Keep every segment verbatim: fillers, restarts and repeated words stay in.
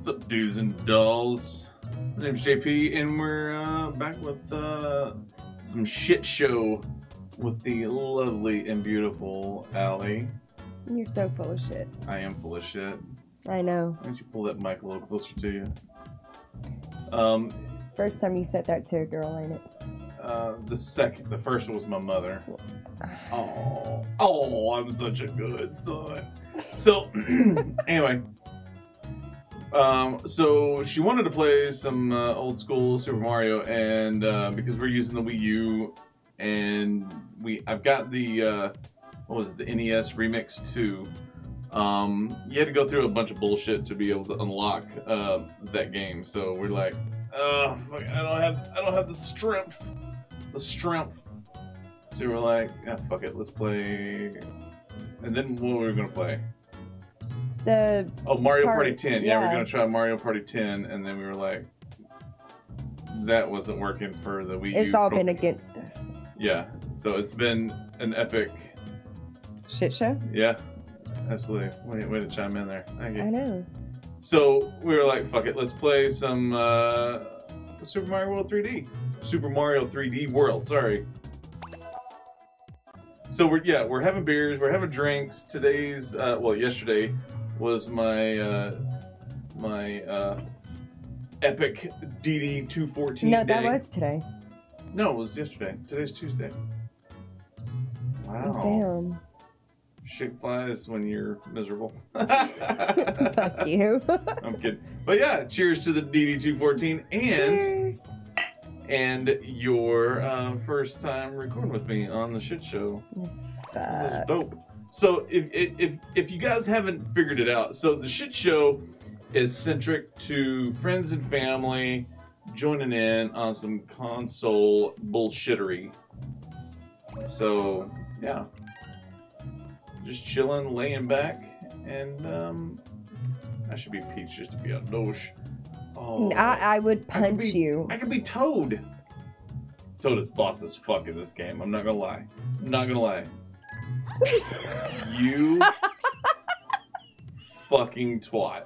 What's up, dudes and dolls? My name's J P, and we're uh, back with uh, some shit show with the lovely and beautiful Allie. You're so full of shit. I am full of shit. I know. Why don't you pull that mic a little closer to you? Um, First time you said that to a girl, ain't it? uh, the second, the first was my mother. Oh, oh, I'm such a good son. So, anyway. Um, so she wanted to play some uh, old school Super Mario, and uh, because we're using the Wii U, and we I've got the uh, what was it, the N E S Remix two. Um, you had to go through a bunch of bullshit to be able to unlock uh, that game. So we're like, oh, fuck, I don't have I don't have the strength, the strength. So we're like, yeah, fuck it, let's play. And then what were we gonna play? The Oh, Mario Party- Party ten. Yeah, yeah. we're gonna try Mario Party ten, and then we were like, that wasn't working for the Wii U. it's all Pro- been against us. Yeah, so it's been an epic. Shit show? Yeah, absolutely. Way, way to chime in there. Thank I you. know. So we were like, fuck it, let's play some uh, Super Mario World three D. Super Mario three D World. Sorry. So we're yeah, we're having beers, we're having drinks. Today's uh, well, yesterday was my uh, my uh, epic D D two fourteen No, day. that was today. No, it was yesterday. Today's Tuesday. Wow. Damn. Shit flies when you're miserable. Fuck you. I'm kidding. But yeah, cheers to the D D two fourteen and Cheers. and your uh, first time recording with me on the shit show. This is Fuck. dope. So if, if if you guys haven't figured it out, so the shit show is centric to friends and family joining in on some console bullshittery. So yeah, just chilling, laying back, and um, I should be Peach just to be a douche. Oh, I, I would I could punch be- you. I could be Toad. Toad is boss as fuck in this game. I'm not gonna lie. I'm not gonna lie. You fucking twat.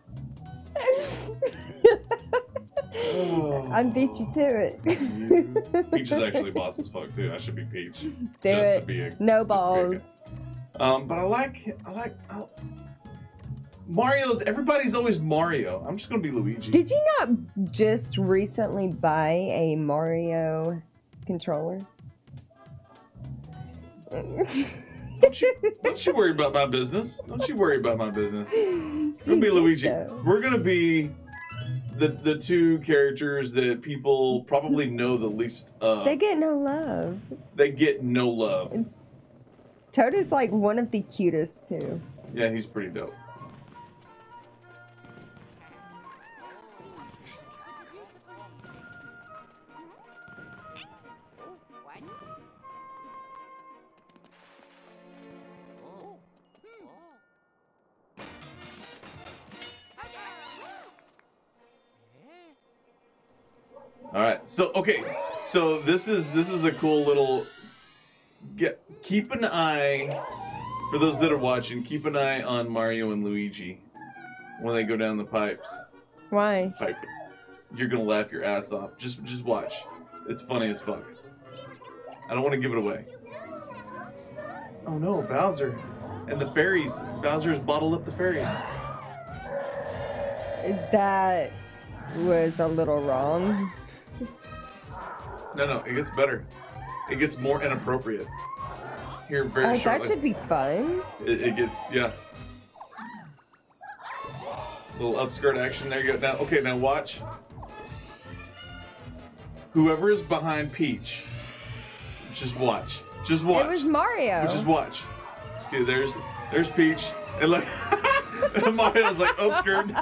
Oh, I beat you to it. you- Peach is actually boss as fuck too. I should be Peach. Do just it. to be a No just to be a balls. good- Um, but I like I like I, Mario's. Everybody's always Mario. I'm just gonna be Luigi. Did you not just recently buy a Mario controller? Don't you, don't you worry about my business. Don't you worry about my business. We're gonna be Luigi. So. We're gonna be the the two characters that people probably know the least of. They get no love. They get no love. Toad is like one of the cutest too. Yeah, he's pretty dope. All right, so okay, so this is this is a cool little. Get keep an eye for those that are watching. Keep an eye on Mario and Luigi when they go down the pipes. Why? Pipe. You're gonna laugh your ass off. Just just watch. It's funny as fuck. I don't want to give it away. Oh no, Bowser and the fairies. Bowser's bottled up the fairies. That was a little wrong. No, no, it gets better. It gets more inappropriate. Here very Oh, shortly. that should be fun. It, it gets, yeah. Little upskirt action. There you go. Now, okay, now watch. Whoever is behind Peach, just watch. Just watch. It was Mario. Just watch. Okay, there's, there's Peach, and look, and Mario's like upskirt.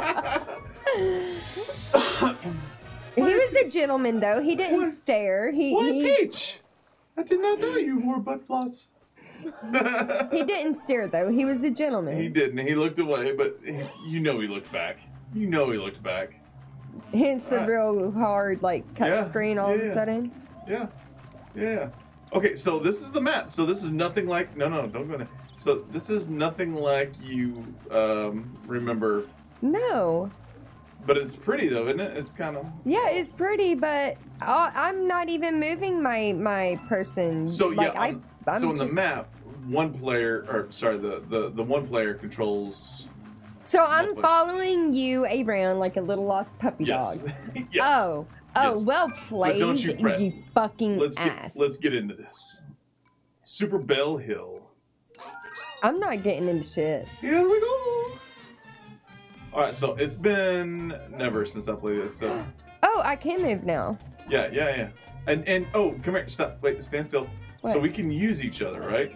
He was a gentleman though. He didn't What? stare. He Why, he, Peach? I did not know you wore butt floss. he didn't stare though. He was a gentleman. He didn't. He looked away, but he, you know he looked back. You know he looked back. Hence the Right. real hard like cut Yeah, screen all of yeah. a sudden. Yeah. Yeah. Okay, so this is the map. So this is nothing like... No, no, don't go there. So this is nothing like you um, remember No. But it's pretty though, isn't it? It's kind of. Yeah, it's pretty, but I, I'm not even moving my my person. So like, yeah, I, on, I'm so on just, the map, one player, or sorry, the the the one player controls. So I'm multiple- following you around like a little lost puppy Yes. dog. yes. Oh, oh, Yes. well played, don't you fret. you fucking Let's ass. get let's get into this. Super Bell Hill. I'm not getting into shit. Here we go. All right, so it's been never since I played this. So Oh, I can move now. yeah, yeah, yeah. And and oh, come here. Stop. Wait. Stand still. What? So we can use each other, right?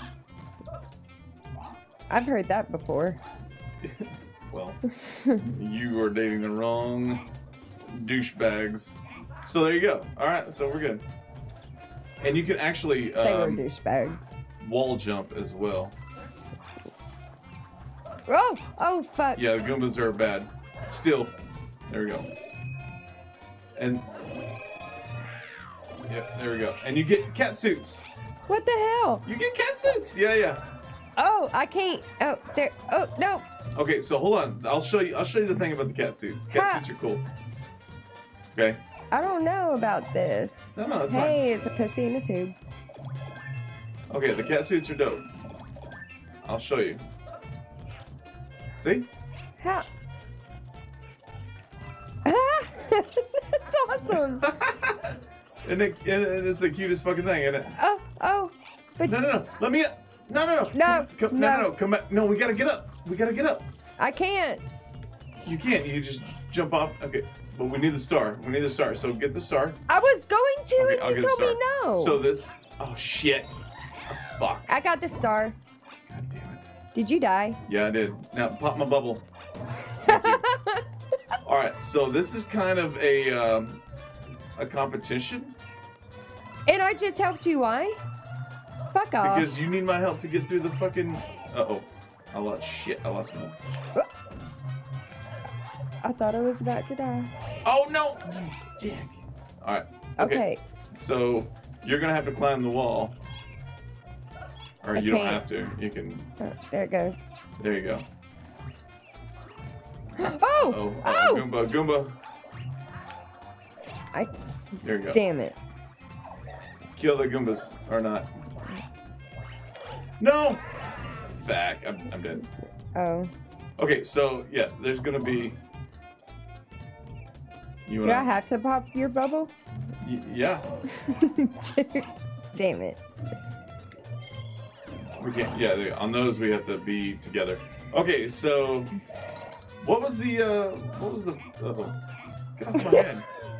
I've heard that before. Well, you are dating the wrong douchebags. So there you go. All right, so we're good. And you can actually They were um, douchebags. wall jump as well. Oh, oh, fuck. Yeah, the Goombas are bad. Still, there we go. And yeah, there we go. And you get cat suits. What the hell? You get cat suits. Yeah, yeah. Oh, I can't. Oh, there. Oh, no. Okay, so hold on. I'll show you. I'll show you the thing about the cat suits. Cat Ha. suits are cool. Okay. I don't know about this. No, no, that's Hey, it's a pussy in a tube. fine. Okay, the cat suits are dope. I'll show you. See? How? Ah! That's awesome. And it, and it's the cutest fucking thing, isn't it? Oh, oh. But No, no, no. Let me. No, no, no. No, Come, come, no, no. no, no. Come back. No, we gotta get up. We gotta get up. I can't. You can't. You just jump off. Okay, but we need the star. We need the star. So get the star. I was going to, Okay, and I'll you get the told star. me no. So this. Oh shit. Oh, fuck. I got the star. God damn it. Did you die? Yeah, I did. Now pop my bubble. Thank you. All right. So this is kind of a um, a competition And I just helped you. Why? Fuck off. because you need my help to get through the fucking. Uh oh. I lost shit. I lost my. I thought I was about to die. Oh no. You dick. All right. Okay. Okay. So you're gonna have to climb the wall. Or I you don't can't. have to. You can. Oh, there it goes. There you go. Oh! Oh, Oh! uh, Goomba, Goomba. I. There you go. Damn it. Kill the Goombas or not. No! Back. I'm, I'm dead. Oh. Okay, so yeah, there's gonna be. You Do I wanna? have to pop your bubble? Y- yeah. Damn it. We can't. Yeah, there- on those we have to be together. Okay, so what was the? uh What was the? Uh-oh. Get off my head.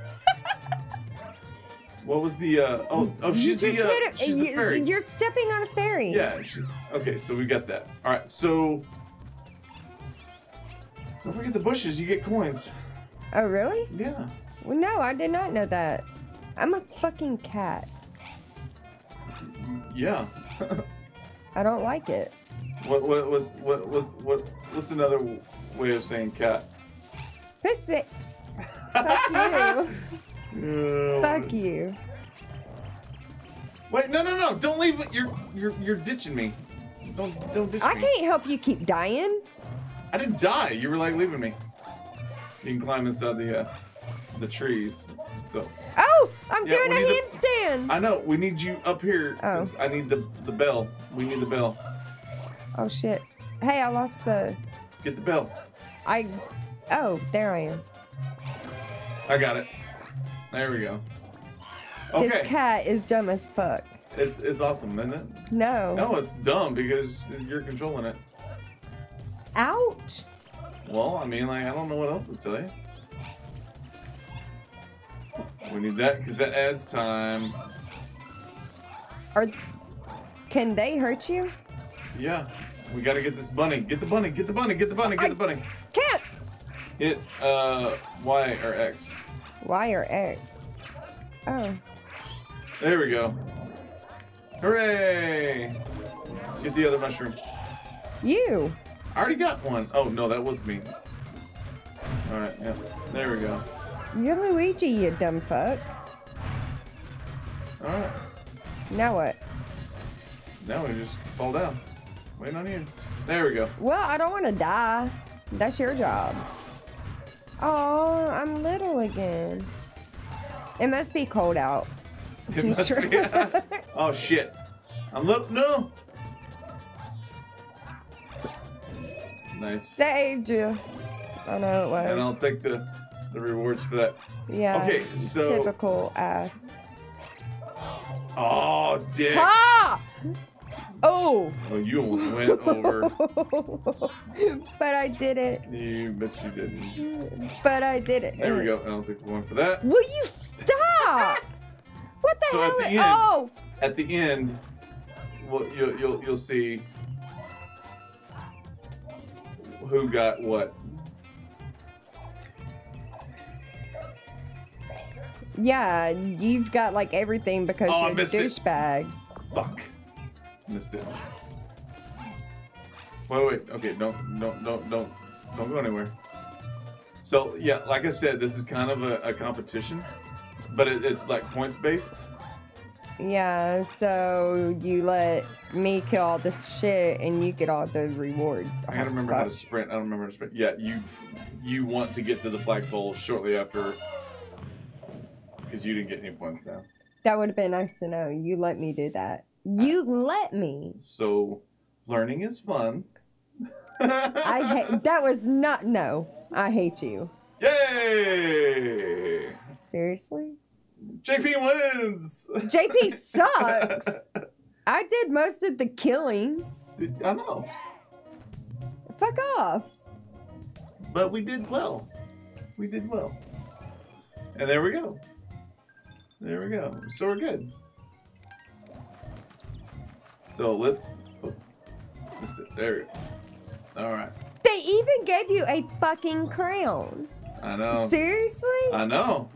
What was the? uh Oh, oh, You she's just the. Uh, hit it. she's the You- fairy. You're stepping on a fairy. Yeah. She, okay, so we got that. All right, so don't forget the bushes. You get coins. Oh, really? Yeah. Well, no, I did not know that. I'm a fucking cat. Yeah. I don't like it. What what what what what what what's another way of saying cat? Pussy. Fuck you. Uh, Fuck you. Wait, no, no, no! Don't leave it. You're you're you're ditching me. Don't don't ditch I me. can't help you keep dying. I didn't die. You were like leaving me. You can climb inside the uh, the trees. So Oh, I'm Yeah, doing we a need the- handstand. I know we need you up here. 'Cause I need the the bell. We need the bell. Oh shit. Hey, I lost the. Get the bell. I. Oh, there I am. I got it. There we go. This Okay, cat is dumb as fuck. it's it's awesome, isn't it? No. No, it's dumb because you're controlling it. Ouch. Well, I mean, like I don't know what else to tell you. We need that because that adds time. Or can they hurt you? Yeah, we got to get this bunny. Get the bunny. Get the bunny. Get the bunny. Get the bunny. Can't. Hit uh Y or X. Y or X? Oh. There we go. Hooray! Get the other mushroom. You. I already got one. Oh no, that was me. All right, yeah. There we go. You're Luigi, you dumb fuck. All right. Now what? Now we just fall down. Waiting on you. There we go. Well, I don't want to die. That's your job. Oh, I'm little again. It must be cold out. It must Sure. be. Oh shit! I'm little. No. Nice. Saved you. I know it was. And I'll take the the rewards for that. Yeah. Okay, so- Typical ass. Oh, dick! Ha! Oh! Oh, you almost went over. But I did it. You bet you didn't. But I did it. There we go. And I'll take the one for that. Will you stop? What the So hell? at the is- end- oh! At the end, well, you'll you'll you'll see who got what. Yeah, you've got like everything because Oh, I you're a missed it. douchebag. Fuck. Missed it. Wait, wait. Okay, don't, don't, don't, don't, don't go anywhere. So yeah, like I said, this is kind of a, a competition, but it, it's like points based. Yeah, so you let me kill all this shit and you get all those rewards. I gotta Oh, remember how to fuck. sprint. I don't remember how to sprint. Yeah, you, you want to get to the flagpole shortly after, because you didn't get any points now. That would have been nice to know. You let me do that. You let me. So, learning is fun. I hate. That was not. No, I hate you. Yay! Seriously? J P wins. J P sucks. I did most of the killing. I know, Fuck off. but we did well. We did well. And there we go. There we go. So we're good. So let's. Oh, missed it. There we go. All right. They even gave you a fucking crown. I know. Seriously? I know.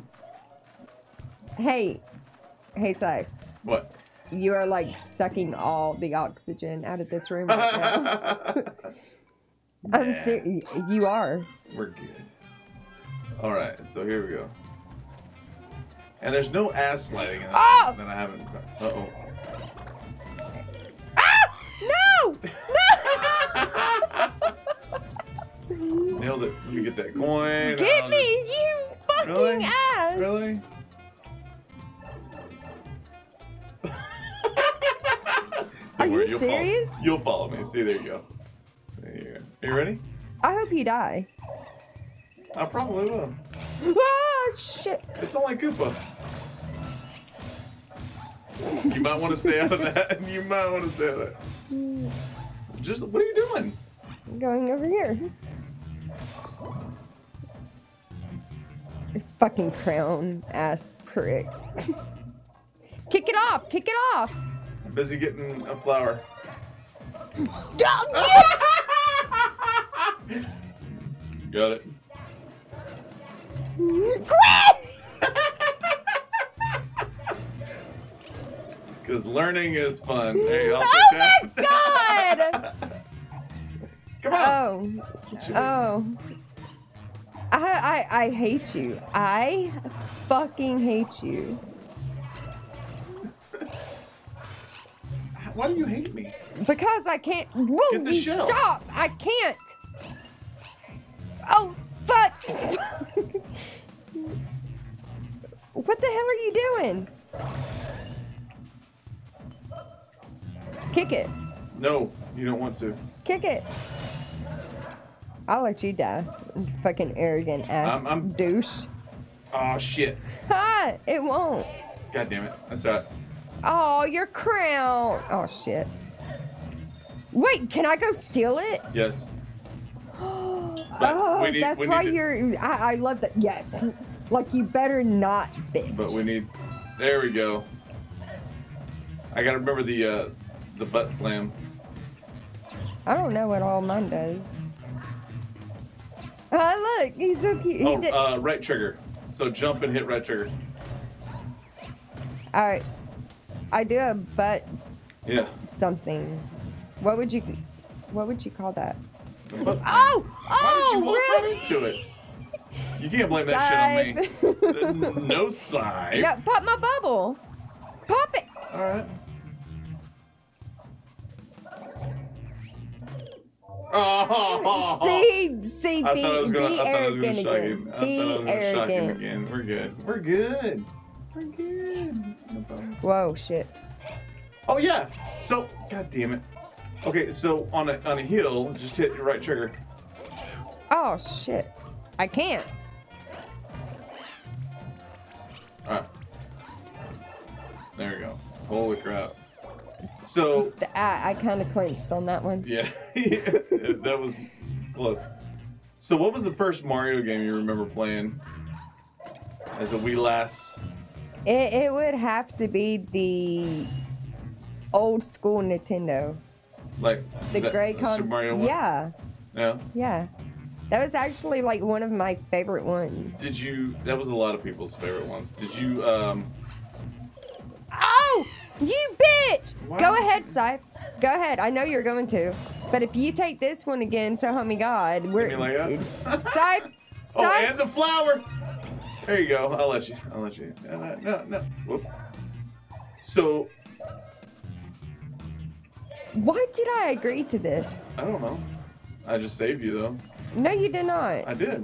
Hey, hey, Sai. What? You are like sucking all the oxygen out of this room right now. I'm Nah, serious. You are. We're good. All right. So here we go. And there's no ass sliding in this Oh! one that I haven't. Uh oh. Ah! No! Nailed it. Let me get that coin. Get I'll me, you fucking Really? ass! just- Really? Are Don't you you'll serious? Follow, you'll follow me. See, there you go. There you go. Are you ready? I hope you die. I probably will. Ah, shit. It's only Koopa. You might want to stay out of that. You might want to stay out of that. Just, what are you doing? I'm going over here. You fucking crown ass prick. Kick it off! Kick it off! I'm busy getting a flower. Oh, Got it. Quit! Because learning is fun. Hey, I'll Oh take my that. god! Come on. Oh. Get you- Oh. I, I I hate you. I fucking hate you. Why do you hate me? Because I can't. Whoa, Get the you shell. stop! I can't. Oh fuck! What the hell are you doing? Kick it! No, you don't want to. Kick it! I'll let you die, fucking arrogant ass I'm- I'm- douche. Oh shit. Ha! It won't. God damn it. That's all right. Oh, your crown. Oh shit. Wait, can I go steal it? Yes. But Oh, we need- that's we why need to- you're. I, I love that. Yes. Like you better not, bitch. But we need. There we go. I gotta remember the uh, the butt slam. I don't know what all mine does. Ah, look, he's so cute. He Oh, did- uh, right trigger. So jump and hit right trigger. all right. I do a butt Yeah. something. What would you? What would you call that? The butt slam. Oh, Why oh, did you walk really? right into it? You can't blame that shit on me. Scythe. No side. No, pop my bubble. Pop it. All right. Oh, See, see, I be, thought I was gonna. be I thought I was gonna arrogant shock again. him. I Be thought I was gonna shock him arrogant. again. We're good. We're good. We're good. No problem. Whoa, shit. Oh yeah. So, god damn it. Okay, so on a on a hill, just hit your right trigger. Oh, shit. I can't. All right. There we go. Holy crap. So I, I kind of clinched on that one. yeah, that was close. So what was the first Mario game you remember playing as a wee lass? It, it would have to be the old school Nintendo. Like The is that gray a Super cons. Mario one? Yeah, Yeah. yeah. That was actually like one of my favorite ones. Did you? That was a lot of people's favorite ones. Did you? Um. Oh, you bitch! Why Go would ahead, you- Scythe. Go ahead. I know you're going to. But if you take this one again, so help me God, we're Give me like that? Scythe. Oh, Scythe. and the flower. There you go. I'll let you. I'll let you. No, no, no. no. Whoop. So Why did I agree to this? I don't know. I just saved you though. No, you did not. I did.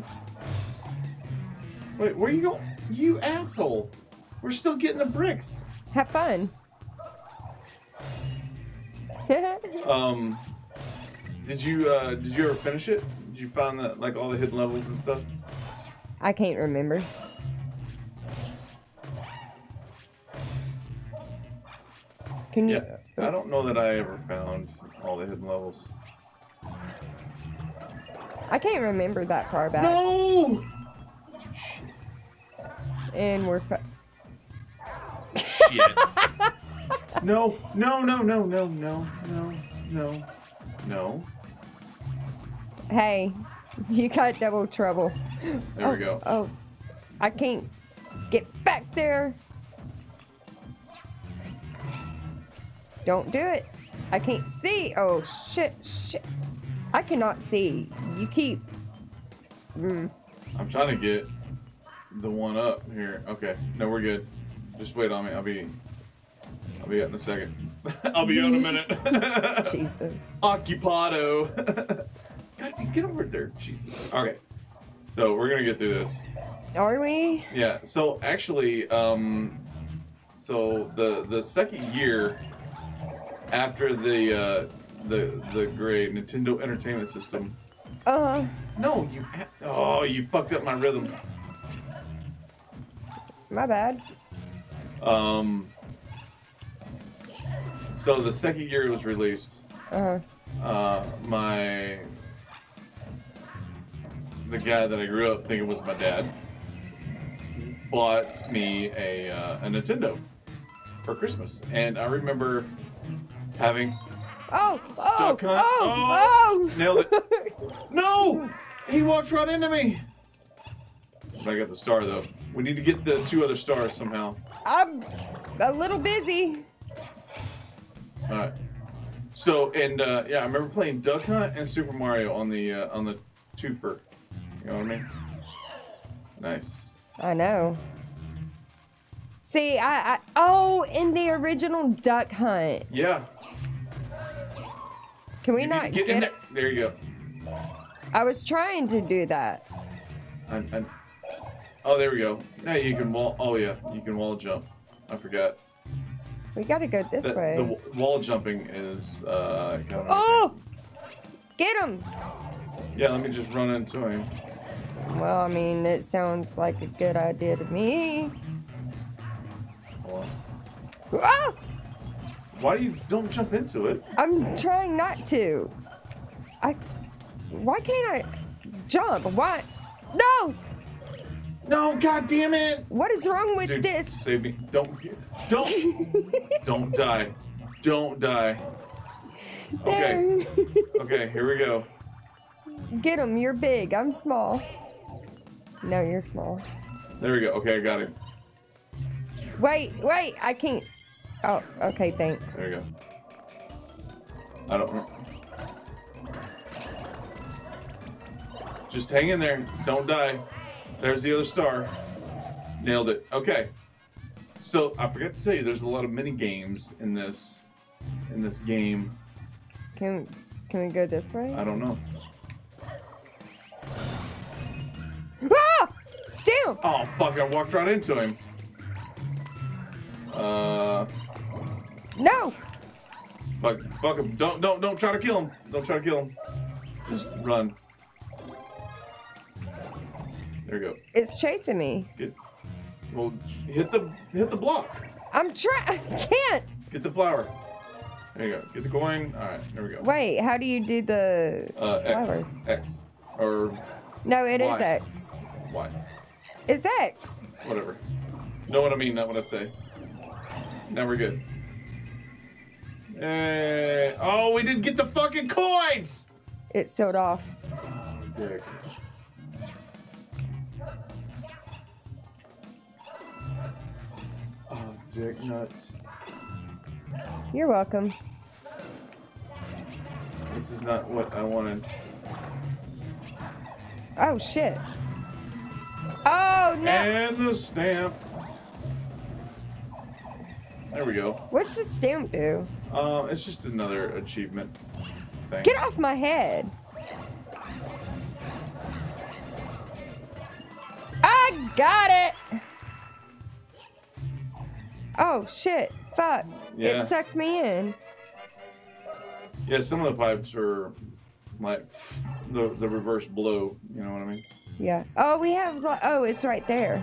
Wait, where you going? You asshole. We're still getting the bricks. Have fun. Um, did you uh, did you ever finish it? Did you find that like all the hidden levels and stuff? I can't remember. Can you? Yeah, I don't know that I ever found all the hidden levels. I can't remember that far back. No. Shit. And we're. Fu- Shit. No, no, no, no, no, no, no, no, no. Hey, you got double trouble. There oh, we go. Oh, I can't get back there. Don't do it. I can't see. Oh, shit, shit. I cannot see. You keep. Mm. I'm trying to get the one up here. Okay, no, we're good. Just wait on me. I'll be. I'll be out in a second. I'll be out in a minute. Jesus. Occupado. God, get over there, Jesus. Okay, so we're gonna get through this. Are we? Yeah. So actually, um, so the the second year after the uh, the the great Nintendo Entertainment System. Uh. No, you. Ha- oh, you fucked up my rhythm. My bad. Um. So the second year it was released, Uh. uh, my the guy that I grew up thinking was my dad bought me a uh, a Nintendo for Christmas, and I remember having Oh. Oh. Duck Hunt. Oh. Oh. nailed it. No, he walked right into me. But I got the star though. We need to get the two other stars somehow. I'm a little busy. All right. So and uh, yeah, I remember playing Duck Hunt and Super Mario on the uh, on the twofer. You know what I mean? Nice. I know. See, I, I oh, in the original Duck Hunt. Yeah. Can we You need not to get, get? in there. There you go. I was trying to do that. And, and, oh, there we go. Now you can wall. Oh yeah, you can wall jump. I forgot. We gotta go this The, way. the w- wall jumping is uh, kind of. Oh! Get him! Yeah, let me just run into him. Well, I mean, it sounds like a good idea to me. Hold on. Ah! Why do you don't jump into it? I'm trying not to. I. Why can't I jump? Why? No! No, god damn it! What is wrong with Dude, this? save me! Don't, don't, don't die! Don't die! Okay, okay, here we go. Get him. You're big. I'm small. No, you're small. There we go. Okay, I got him. Wait, wait. I can't. Oh, okay. Thanks. There we go. I don't know. Just hang in there. Don't die. There's the other star. Nailed it. Okay. So I forgot to tell you, there's a lot of mini games in this in this game. Can Can we go this way? I don't know. Ah! Damn! Oh, fuck, I walked right into him. Uh... No! Fuck, fuck him. Don't, don't, don't try to kill him. Don't try to kill him. Just run. There you go. It's chasing me. Get, well, hit the, hit the block. I'm trying. I can't. Get the flower. There you go. Get the coin. All right, there we go. Wait, how do you do the Uh, X. flower? X. Or No, it is Y. X. Y. It's X. Whatever. Know what I mean, not what I say. Now we're good. Hey. Oh, we didn't get the fucking coins! It's sealed off. Oh, dick. Oh, dick nuts. You're welcome. This is not what I wanted. Oh, shit. Oh, no. And the stamp. There we go. What's the stamp do? Um, it's just another achievement thing. Get off my head. I got it. Oh, shit. Fuck. Yeah. It sucked me in. Yeah, some of the pipes are like the the reverse blow. You know what I mean? Yeah. Oh, we have. li- Oh, it's right there.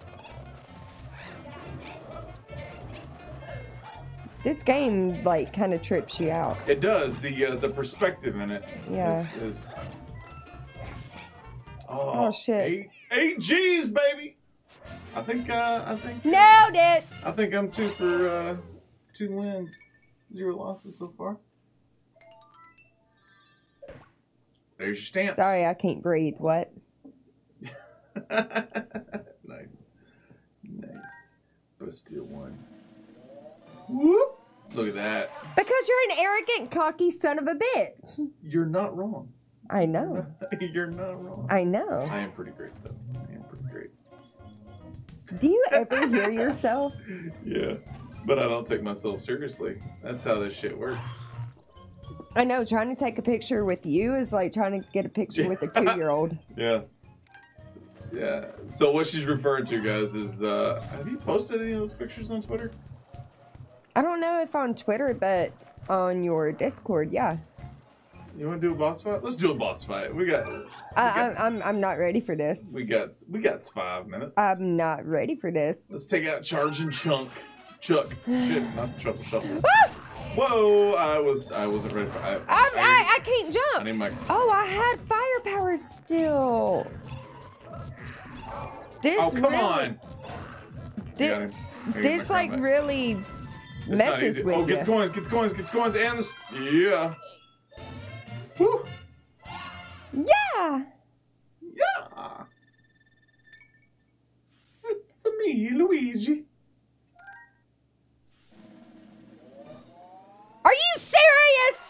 This game like kind of trips you out. It does. The uh, the perspective in it. Yeah. Is, is... Oh, shit. Eight, eight G's, baby. I think. Uh, I think. Nailed it. I think I'm two for uh, two wins, zero losses so far. There's your stamps. Sorry, I can't breathe. What? Nice. Nice. But still one. Whoop. Look at that. Because you're an arrogant, cocky son of a bitch. You're not wrong. I know. You're not wrong. I know. I am pretty great, though. I am pretty great. Do you ever hear yourself? Yeah. But I don't take myself seriously. That's how this shit works. I know. Trying to take a picture with you is like trying to get a picture with a two-year-old. Yeah. Yeah. So what she's referring to, guys, is uh, have you posted any of those pictures on Twitter? I don't know if on Twitter, but on your Discord, yeah. You want to do a boss fight? Let's do a boss fight. We got. We I, got, I'm, I'm I'm not ready for this. we got. We got five minutes. I'm not ready for this. Let's take out Charge and Chunk. Chuck. Shit, not the Truffle Shuffle. Ah! Whoa! I was. I wasn't ready for. I, I'm, I, I can't I jump. need my. Oh, I had firepower still. This Oh come really, on! Thi- You got him. Here, This get my like crown back. really It's not messes easy. with Oh, you. get the coins! Get the coins! Get the coins! And the. Yeah. Whew. Yeah. Yeah. It's me, Luigi. Are you serious?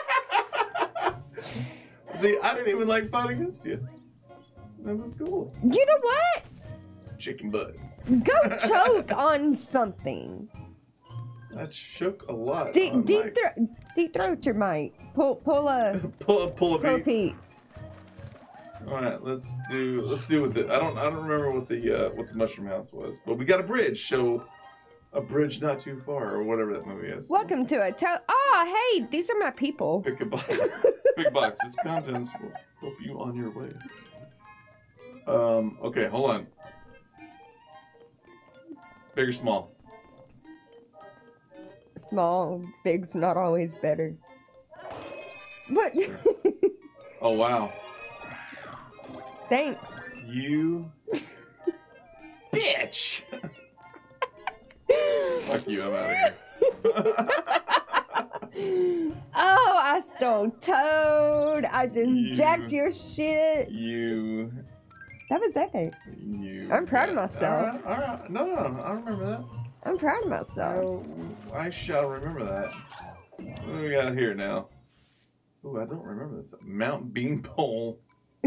See, I didn't even like fighting against you. That was cool. You know what? Chicken butt. Go choke on something. I choke a lot. Deep, on deep, my- thro- deep throat your mic. Pull, pull a, pull up, pull pull a up. Pete. All right, let's do. Let's do with it. I don't. I don't remember what the uh, what the mushroom house was, but we got a bridge. So, a bridge not too far, or whatever that movie is. Welcome to a to- Oh, hey, these are my people. Pick a box. Big box. Its contents will help you on your way. Um. Okay. Hold on. Big or small? Small, big's not always better. What? Oh wow. Thanks. You. Bitch. Fuck you. I'm out of here. Oh, I stole Toad. I just You- jacked your shit. You. That was epic. You. I'm proud of yeah. myself. All right, all right. No, no, no. I remember that. I'm proud of myself. I, I shall remember that. What do we got here now? Ooh, I don't remember this. Mount Beanpole.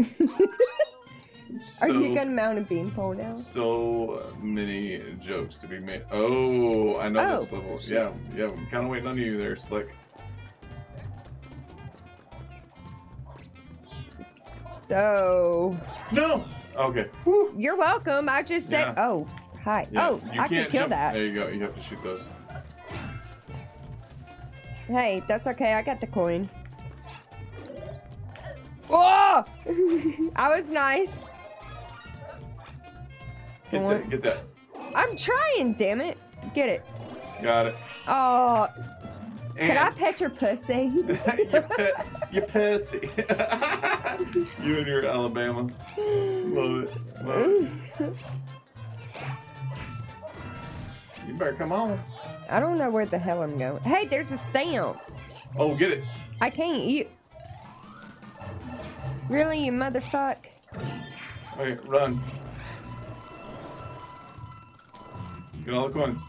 so, Are you gonna mount a beanpole now? So many jokes to be made. Oh, I know this Oh, level. shit. Yeah, yeah. I'm kind of waiting on you there, Slick. So. No. Okay. Woo. You're welcome. I just said. Yeah. Oh, hi. Yeah, Oh, you I can't can kill jump. that. There you go. You have to shoot those. Hey, that's okay. I got the coin. Whoa! I was nice. Get that. Get that. I'm trying, damn it. Get it. Got it. Oh. And Can I pet your pussy? you pet, you pussy. You and your Alabama. Love it. Love it. You better come on. I don't know where the hell I'm going. Hey, there's a stamp. Oh, get it. I can't. You. Really, you motherfuck? Wait, run. Get all the coins.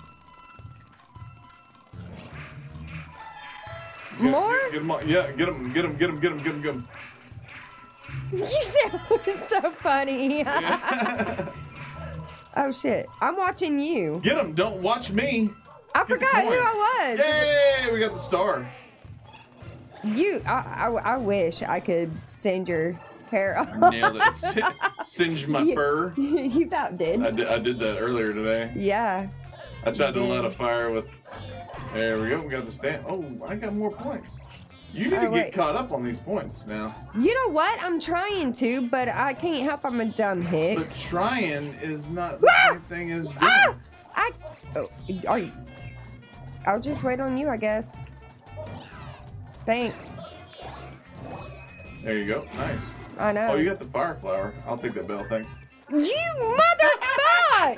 Get, More? Get, get them all. Yeah, get them, get them, get them, get them, get them, get them. You sound so funny. Oh shit! I'm watching you. Get them. Don't watch me. I Get the forgot who coins. I was. Yay! We got the star. You. I, I. I wish I could send your hair off. Nailed it. Si- Singe my You- fur. You about did. I did, I did that earlier today. Yeah. I tried to You light a did. fire with. There we go. We got the stamp. Oh, I got more points. You need Oh, to get wait. caught up on these points now. You know what? I'm trying to, but I can't help. I'm a dumb hick. But trying is not the same thing as doing. Ah! I. Oh, are you? I'll just wait on you, I guess. Thanks. There you go. Nice. I know. Oh, you got the fire flower. I'll take that bell. Thanks. You motherfuck!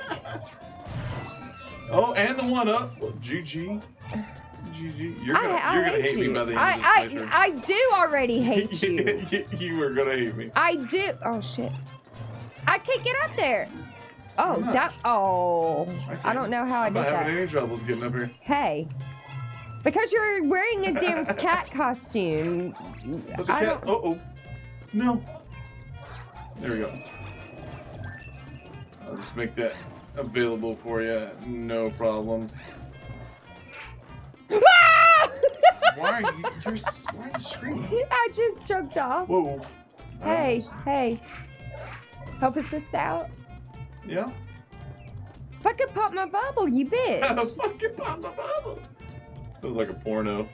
Oh, and the one up. Well, G G. G G. You're gonna, I, I you're gonna hate hate you. me by the end I, of this I, playthrough. I do already hate you. you. You were gonna hate me. I do. Oh shit! I can't get up there. Oh, Why not? that. Oh, I I, can't. don't know how I I'm did not that. having any troubles getting up here. Hey, because you're wearing a damn cat costume. But the I cat. don't. Oh, oh. No. There we go. I'll just make that available for you. No problems. Why are you? You're, s- why are you screaming? I just jumped off. Whoa. Hey, hey. Help assist out. Yeah. If I could pop my bubble, you bitch. Fucking pop the bubble. Sounds like a porno.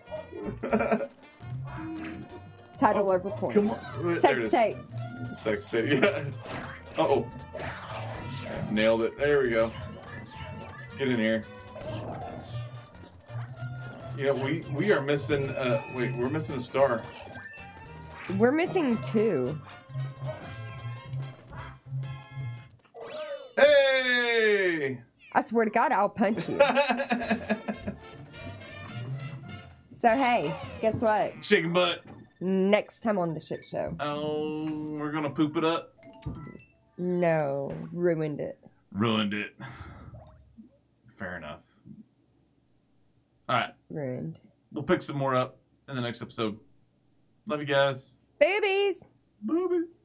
Title Oh, over point. Come on. Wait, there it Sex is. tape. Sex tape. Yeah. Uh oh. Nailed it. There we go. Get in here. You know, we we are missing. Uh, wait, we're missing a star. We're missing two. Hey! I swear to God, I'll punch you. So hey, guess what? Chicken butt. Next time on the shit show. Oh, we're gonna poop it up. No, ruined it. Ruined it. Fair enough. All right, Ruined. we'll pick some more up in the next episode. Love you guys. Boobies. Boobies.